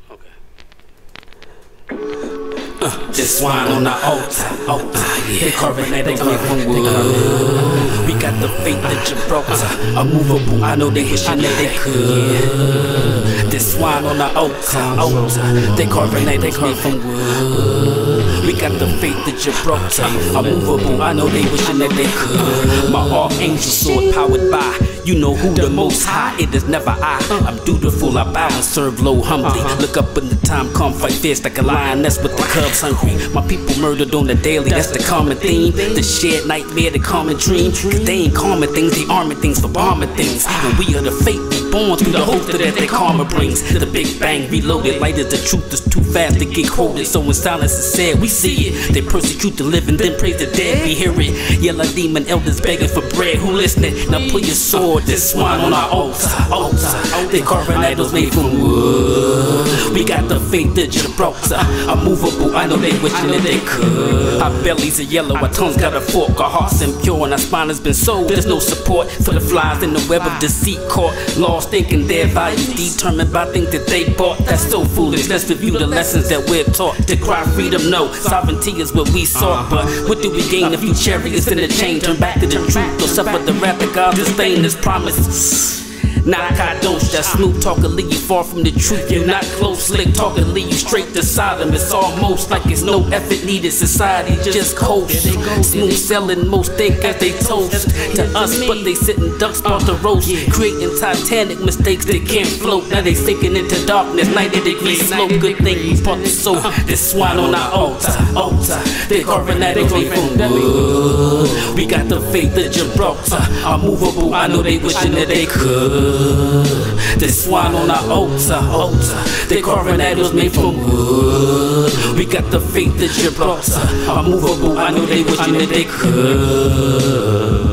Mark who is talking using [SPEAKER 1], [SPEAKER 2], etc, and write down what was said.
[SPEAKER 1] This wine on the altar, they carving that they made from wood. We got the faith that you broke, unmovable. I know they wishing that they could. This wine on the altar, they carving that they made from wood. We got the faith that you broke, unmovable. I know they wishing that they could. My archangel sword powered by, you know who the most high. It is never I. I'm dutiful. I bow and serve low humbly. Look up in the time, come fight fierce like a lioness with the cubs hungry. My people murdered on the daily, that's the common theme. The shared nightmare, the common dream. Cause they ain't calming things, they arming things for bombing things. And we are the fate we born through the hope that their karma brings. The big bang reloaded, light as the truth is too fast to get quoted. So when silence is said, we see it. They persecute the living, then praise the dead. We hear it. Yellow demon elders begging for bread. Who listening? Now pull your sword. This swine on our altar. They carving idols made from wood. We got the faith that you broke, unmovable. I know they wishing that they could. Our bellies are yellow, our tongues got a fork, our hearts impure, and our spine has been sold. There's no support for the flies in the web of deceit, caught lost thinking their value determined by things that they bought. That's so foolish. Let's review the lessons that we're taught. To cry freedom, no, sovereignty is what we sought. But what do we gain if you chariots in the chain? Turn back to the truth or suffer the wrath of God. Sustain this promise. Not kadosh, that smooth talker leave you far from the truth. You're not close, slick talker leave you straight to Sodom. It's almost like it's no effort needed. Society just coast. Smooth selling, most think as they toast to us, but they sitting ducks about the roast, creating Titanic mistakes they can't float. Now they sinking into darkness, 90 degrees slow. Good thing we brought the soul. This swine on our altar. They carving that they made from wood. We got the faith that you brought, unmovable. I know they wishing that they could. This swine on our altar. They carving idols made from wood. We got the faith that you brought, unmovable. I know they wishing that they could.